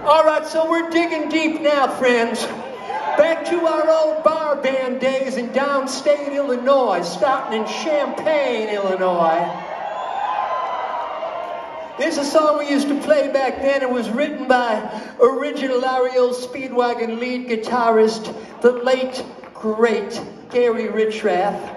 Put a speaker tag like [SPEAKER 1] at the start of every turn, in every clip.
[SPEAKER 1] All right, so we're digging deep now, friends. Back to our old bar band days in downstate Illinois, starting in Champaign, Illinois. This is a song we used to play back then. It was written by original REO Speedwagon lead guitarist, the late, great Gary Richrath.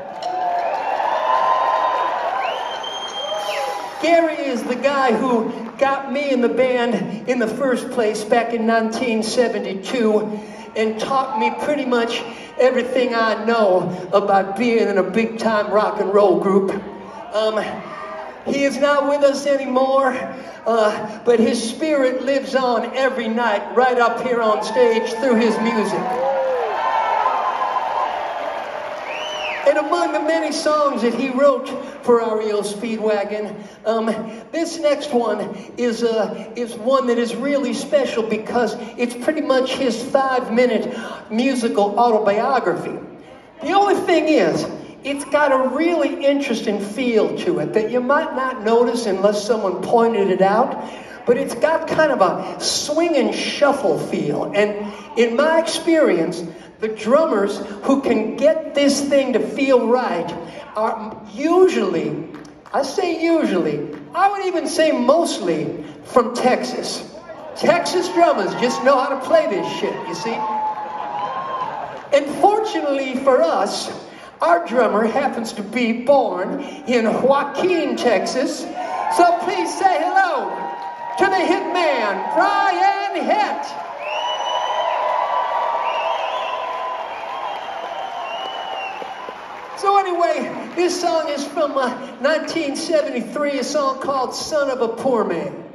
[SPEAKER 1] Gary is the guy who got me in the band in the first place back in 1972 and taught me pretty much everything I know about being in a big-time rock and roll group. He is not with us anymore, but his spirit lives on every night right up here on stage through his music. And among the many songs that he wrote for REO Speedwagon, this next one is one that is really special because it's pretty much his 5-minute musical autobiography. The only thing is, it's got a really interesting feel to it that you might not notice unless someone pointed it out, but it's got kind of a swing and shuffle feel. And in my experience, the drummers who can get this thing to feel right are usually, I say usually, I would even say mostly from Texas. Texas drummers just know how to play this shit, you see? And fortunately for us, our drummer happens to be born in Joaquin, Texas. So please say hello to the hitman, Brian Hitt. So anyway, this song is from 1973, a song called Son of a Poor Man.